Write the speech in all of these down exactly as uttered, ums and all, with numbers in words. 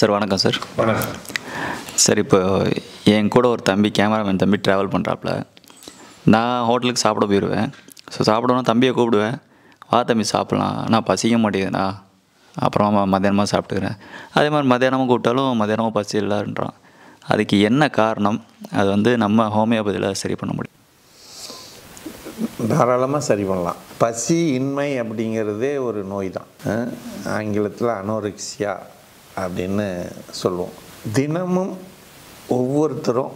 Sir வணக்கம் sir. வணக்கம் sir, இப்போ என் கூட ஒரு தம்பி கேமராமேன் தம்பி ட்ராவல் பண்ணுறாப்புல. நான் ஹோட்டலுக்கு சாப்பிட போயிடுவேன். ஸோ சாப்பிடணும் தம்பியை கூப்பிடுவேன், வா தம்பி சாப்பிட்லாம், நான் பசிக்க மாட்டேங்குதுண்ணா, அப்புறமா மத்தியானமாக சாப்பிட்டுக்கிறேன். அதே மாதிரி மத்தியானமும் கூப்பிட்டாலும் மத்தியானமும் பசி இல்லைன்றான். அதுக்கு என்ன காரணம்? அது வந்து நம்ம ஹோமியோபதியில் சரி பண்ண முடியும்? தாராளமாக சரி பண்ணலாம். பசி இன்மை அப்படிங்கிறதே ஒரு நோய் தான். ஆங்கிலத்தில் அனோரெக்சியா அப்படின்னு சொல்லுவோம். தினமும் ஒவ்வொருத்தரும்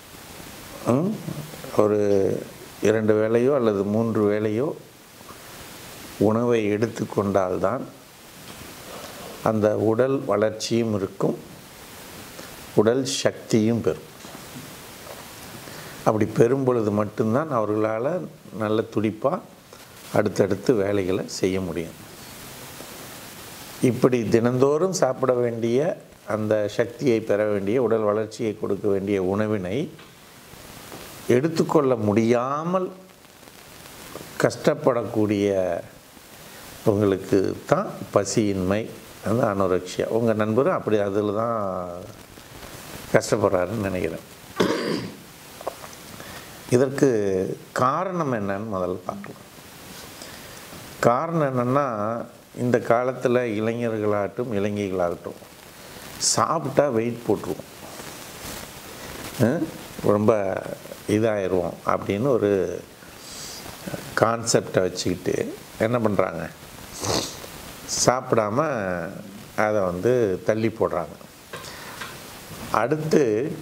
ஒரு இரண்டு வேளையோ அல்லது மூன்று வேளையோ உணவை எடுத்துக்கொண்டால்தான் அந்த உடல் வளர்ச்சியும் இருக்கும், உடல் சக்தியும் பெறும். அப்படி பெறும் பொழுது மட்டும்தான் அவர்களால் நல்ல துடிப்பாக அடுத்தடுத்து வேலைகளை செய்ய முடியும். இப்படி தினந்தோறும் சாப்பிட வேண்டிய அந்த சக்தியை பெற வேண்டிய உடல் வளர்ச்சியை கொடுக்க வேண்டிய உணவினை எடுத்துக்கொள்ள முடியாமல் கஷ்டப்படக்கூடிய உங்களுக்கு தான் பசியின்மை, அந்த அனோரெக்சியா. உங்கள் நண்பரும் அப்படி அதில் தான் கஷ்டப்படுறாருன்னு நினைக்கிறேன். இதற்கு காரணம் என்னன்னு முதல்ல பார்க்கலாம். காரணம் என்னென்னா, இந்த காலத்தில் இளைஞர்களாகட்டும் இளைஞர்களாகட்டும் சாப்பிட்டா வெயிட் போட்டுருவோம், ரொம்ப இதாகிடுவோம் அப்படின்னு ஒரு கான்செப்டை வச்சுக்கிட்டு என்ன பண்ணுறாங்க, சாப்பிடாம அதை வந்து தள்ளி போடுறாங்க. அடுத்து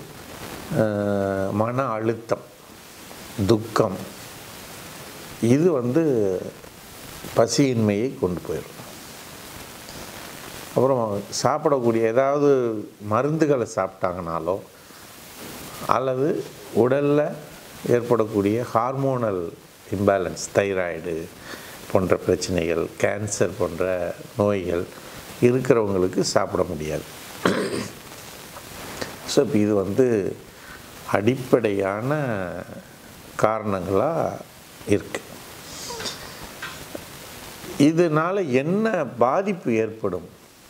மன அழுத்தம், துக்கம், இது வந்து பசியின்மையை கொண்டு போயிடும். அப்புறம் சாப்பிடக்கூடிய ஏதாவது மருந்துகளை சாப்பிட்டாங்கனாலோ அல்லது உடலில் ஏற்படக்கூடிய ஹார்மோனல் இம்பேலன்ஸ், தைராய்டு போன்ற பிரச்சனைகள், கேன்சர் போன்ற நோய்கள் இருக்கிறவங்களுக்கு சாப்பிட முடியாது. ஸோ இப்போ இது வந்து அடிப்படையான காரணங்களாக இருக்குது. இதனால் என்ன பாதிப்பு ஏற்படும்?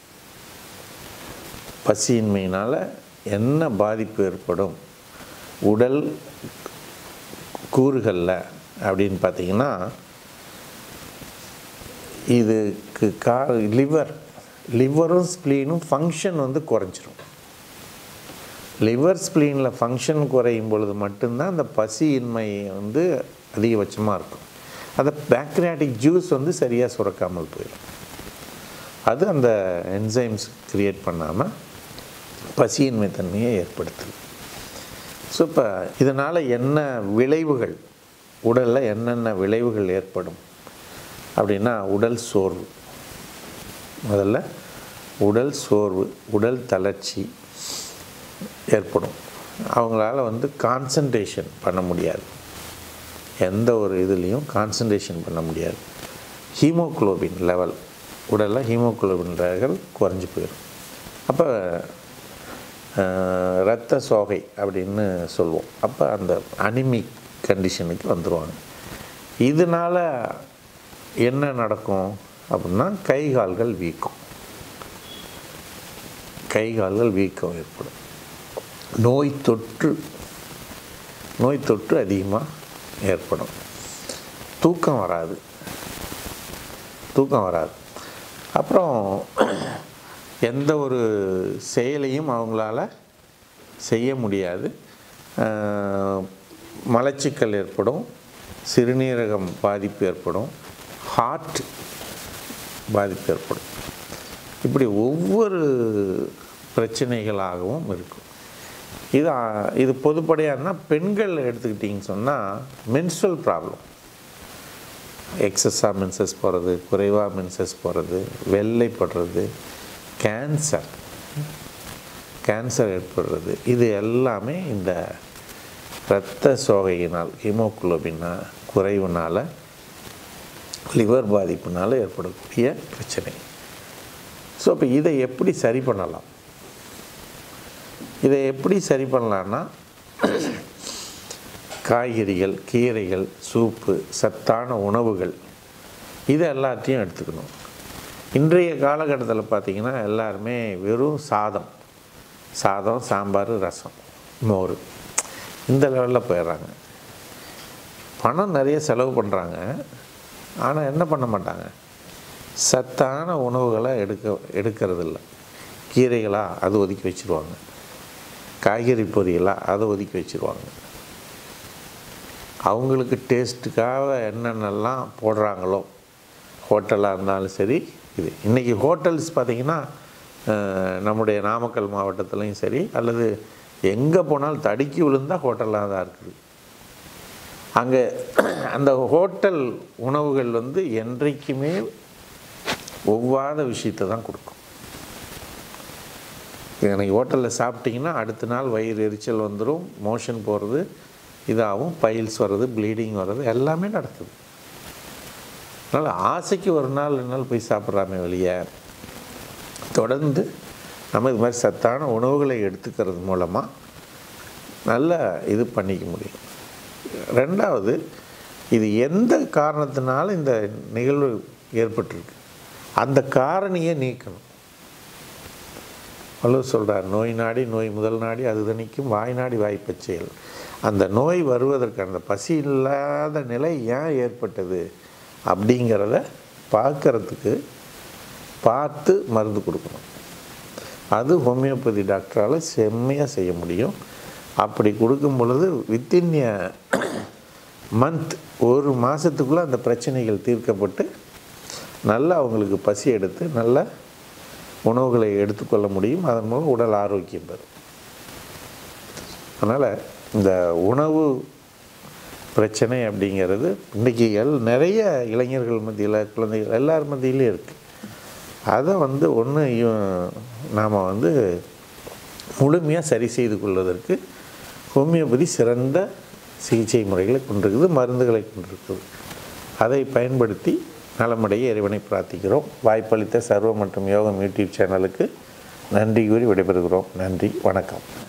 பசியின்மையினால் என்ன பாதிப்பு ஏற்படும் உடல் கூறுகளில் அப்படின்னு பார்த்திங்கன்னா, இதுக்கு கா லிவர் லிவரும் ஸ்ப்ளீனும் ஃபங்க்ஷன் வந்து குறைஞ்சிரும். லிவர் ஸ்ப்ளீனில் ஃபங்க்ஷன் குறையும் பொழுது மட்டும்தான் அந்த பசியின்மை வந்து அதிகபட்சமாக இருக்கும். அதை பேங்க்ரியாட்டிக் ஜூஸ் வந்து சரியாக சுரக்காமல் போயிடும். அது அந்த என்சைம்ஸ் க்ரியேட் பண்ணாமல் பசியின்மை தன்மையை ஏற்படுத்துது. ஸோ இப்போ இதனால் என்ன விளைவுகள், உடலில் என்னென்ன விளைவுகள் ஏற்படும் அப்படின்னா, உடல் சோர்வு, முதல்ல உடல் சோர்வு, உடல் தளர்ச்சி ஏற்படும். அவங்களால வந்து கான்சன்ட்ரேஷன் பண்ண முடியாது, எந்த ஒரு இதுலேயும் கான்சன்ட்ரேஷன் பண்ண முடியாது. ஹீமோகுளோபின் லெவல், உடலில் ஹீமோகுளோபின் லெவல் குறைஞ்சி போயிடும். அப்போ இரத்த சோகை அப்படின்னு சொல்லுவோம். அப்போ அந்த அனிமிக் கண்டிஷனுக்கு வந்துடுவாங்க. இதனால் என்ன நடக்கும் அப்படின்னா, கை கால்கள் வீக்கம், கை கால்கள் வீக்கம் ஏற்படும். நோய் தொற்று நோய் தொற்று அதிகமாக ஏற்படும். தூக்கம் வராது தூக்கம் வராது அப்புறம் எந்த ஒரு செயலையும் அவங்களால செய்ய முடியாது. மலச்சிக்கல் ஏற்படும், சிறுநீரகம் பாதிப்பு ஏற்படும், ஹார்ட் பாதிப்பு ஏற்படும். இப்படி ஒவ்வொரு பிரச்சனைகளாகவும் இருக்கும். இது இது பொதுப்படையானா பெண்கள் எடுத்துக்கிட்டிங்கன்னு சொன்னால், மென்ஸ்ட்ரல் ப்ராப்ளம், எக்ஸஸாக மென்சஸ் போகிறது, குறைவாக மென்சஸ் போகிறது, வெள்ளைப்படுறது, கேன்சர் கேன்சர் ஏற்படுறது, இது எல்லாமே இந்த இரத்த சோகையினால், ஹீமோகுளோபின் குறைவுனால், லிவர் பாதிப்புனால் ஏற்படக்கூடிய பிரச்சனை. ஸோ இப்போ இதை எப்படி சரி பண்ணலாம்? இதை எப்படி சரி பண்ணலான்னா, காய்கறிகள், கீரைகள், சூப்பு, சத்தான உணவுகள், இது எல்லாத்தையும் எடுத்துக்கணும். இன்றைய காலகட்டத்தில் பார்த்திங்கன்னா எல்லாருமே வெறும் சாதம், சாதம், சாம்பார், ரசம், மோர், இந்த லெவலில் போயிடுறாங்க. பணம் நிறைய செலவு பண்ணுறாங்க, ஆனால் என்ன பண்ண மாட்டாங்க, சத்தான உணவுகளை எடுக்க எடுக்கிறதில்ல. கீரைகளாக அது ஒதுக்கி வச்சுருவாங்க, காய்கறி பொரியலாக அதை ஒதுக்கி வச்சுருவாங்க. அவங்களுக்கு டேஸ்ட்டுக்காக என்னென்னலாம் போடுறாங்களோ, ஹோட்டலாக இருந்தாலும் சரி, இது இன்றைக்கி ஹோட்டல்ஸ் பார்த்திங்கன்னா நம்முடைய நாமக்கல் மாவட்டத்துலேயும் சரி, அல்லது எங்கே போனாலும் தடுக்கி விழுந்தால் ஹோட்டலாக தான் இருக்குது. அங்கே அந்த ஹோட்டல் உணவுகள் வந்து என்றைக்குமே ஒவ்வாத விஷயத்தை தான் கொடுக்கும். எனக்கு ஹோட்டலில் சாப்பிட்டிங்கன்னா அடுத்த நாள் வயிறு எரிச்சல் வந்துடும், மோஷன் போகிறது, இதாகவும் பைல்ஸ் வர்றது, ப்ளீடிங் வர்றது எல்லாமே நடக்குது. அதனால் ஆசைக்கு ஒரு நாள் ரெண்டு நாள் போய் சாப்பிட்றாமே வெளியே, தொடர்ந்து நம்ம இது மாதிரி சத்தான உணவுகளை எடுத்துக்கிறது மூலமாக நல்லா இது பண்ணிக்க முடியும். ரெண்டாவது, இது எந்த காரணத்தினால இந்த நிகழ்வு ஏற்பட்டிருக்கு அந்த காரணியை நீக்கணும். வள்ளுவர் சொல்கிறார், நோய் நாடி நோய் முதல் நாடி அது தணிக்கும், வாய் நாடி வாய்ப்பச் செயல். அந்த நோய் வருவதற்கு, அந்த பசி இல்லாத நிலை ஏன் ஏற்பட்டது அப்படிங்கிறத பார்க்கறதுக்கு பார்த்து மருந்து கொடுக்கணும். அது ஹோமியோபதி டாக்டரால் செம்மையாக செய்ய முடியும். அப்படி கொடுக்கும் பொழுது வித்தின் எ மந்த், ஒரு மாதத்துக்குள்ளே அந்த பிரச்சனைகள் தீர்க்கப்பட்டு நல்லா அவங்களுக்கு பசி எடுத்து நல்ல உணவுகளை எடுத்துக்கொள்ள முடியும். அதன் மூலம் உடல் ஆரோக்கியம் பெறும். அதனால் இந்த உணவு பிரச்சனை அப்படிங்கிறது இன்றைக்கி எல் நிறைய இளைஞர்கள் மத்தியில், குழந்தைகள் எல்லார் மத்தியிலையும் இருக்குது. அதை வந்து ஒன்று நாம் வந்து முழுமையாக சரி செய்து கொள்வதற்கு ஹோமியோபதி சிறந்த சிகிச்சை முறைகளை கொண்டிருக்குது, மருந்துகளை கொண்டிருக்குது. அதை பயன்படுத்தி நலமுடைய இறைவனை பிரார்த்திக்கிறோம். வாய்ப்பளித்த சர்வ மற்றும் யோகம் யூடியூப் சேனலுக்கு நன்றி கூறி விடைபெறுகிறோம். நன்றி, வணக்கம்.